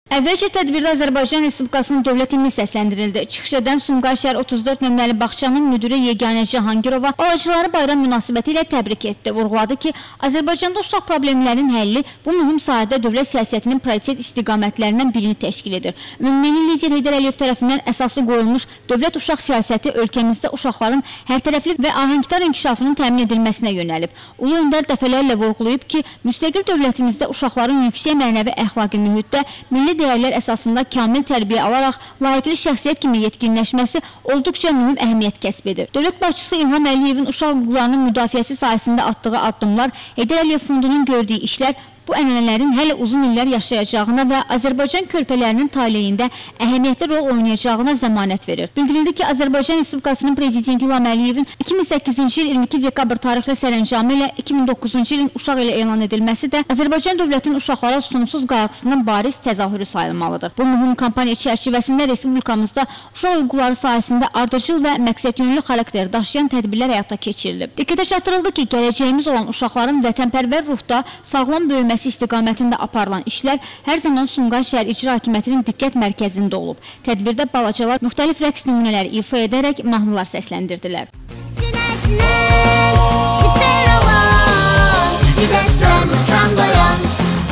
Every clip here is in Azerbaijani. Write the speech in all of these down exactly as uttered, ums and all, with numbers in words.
Əvvəlcə tədbirdə Azərbaycan Respublikasının dövlət himni səsləndirildi. Çıxış edən Sumqayıt şəhər otuz dörd nömrəli bağçanın müdiri Yeganə Cahangirova balacaları bayram münasibəti ilə təbrik etdi. Vurğuladı ki, Azərbaycanda uşaq problemlərinin həlli bu mühüm sahədə dövlət siyasətinin prioritet istiqamətlərindən birini təşkil edir. Ümummilli lider Heydər Əliyev tərəfindən əsası qoyulmuş dövlət uşaq siyasəti ölkəmizdə uşaqların hərtərəfli və ahəngdar inkişafının təmin edilməsinə yönəlib. Ulu öndər dəfələrlə vurğulayıb ki, müstəqil dövlətimizdə uşaqların yüksək mənəvi əxlaqi mühitdə milli dəyərlər əsasında kamil tərbiyə alaraq layiqli şəxsiyyət kimi yetkinləşməsi olduqca mühüm əhəmiyyət kəsb edir. Dövlət başçısı İlham Əliyevin uşaq hüquqlarının müdafiəsi sayəsində atdığı addımlar, Heydər Əliyev Fondunun gördüyü işlər bu ənənələrin hələ uzun illər yaşayacağına və Azərbaycan körpələrinin taleyində əhəmiyyətli rol oynayacağına zəmanət verir. Bildirildi ki, Azərbaycan Respublikasının Prezidenti İlham Əliyevin iki min səkkizinci il iyirmi iki dekabr tarixli sərəncamı ilə iki min doqquzuncu ilin uşaq ilə elan edilməsi də Azərbaycan dövlətinin uşaqlara sonsuz qayğısının bariz təzahürü sayılmalıdır. Bu mühüm kampaniya çərçivəsində Respublikamızda uşaq hüquqları sahəsində ardıcıl və məqsədyönlü xarakter daşıyan tədbirlər həyata keçirilib. Diqqətə çatdırıldı ki, gələcəyimiz olan uşaqların vətənpərvər ruhda sağlam böyüməsi istiqamətində aparılan işlər hər zaman Sumqayıt şəhər icra hakimiyyətinin diqqət mərkəzində olub. Tədbirdə balacalar müxtəlif rəqs nümunələri ifa edərək mahnılar səsləndirdilər. Sinəsinə siper olan, iki dəstə möhkəm dayan.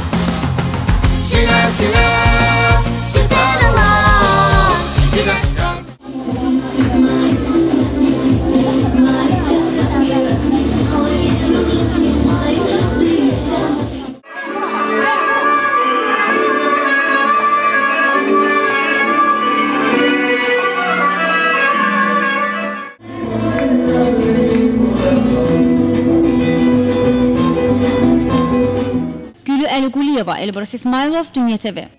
Sinəsinə siper olan, iki dəstə. Gülü Əliquliyeva, Elbrus İsmailov, Dünya T V.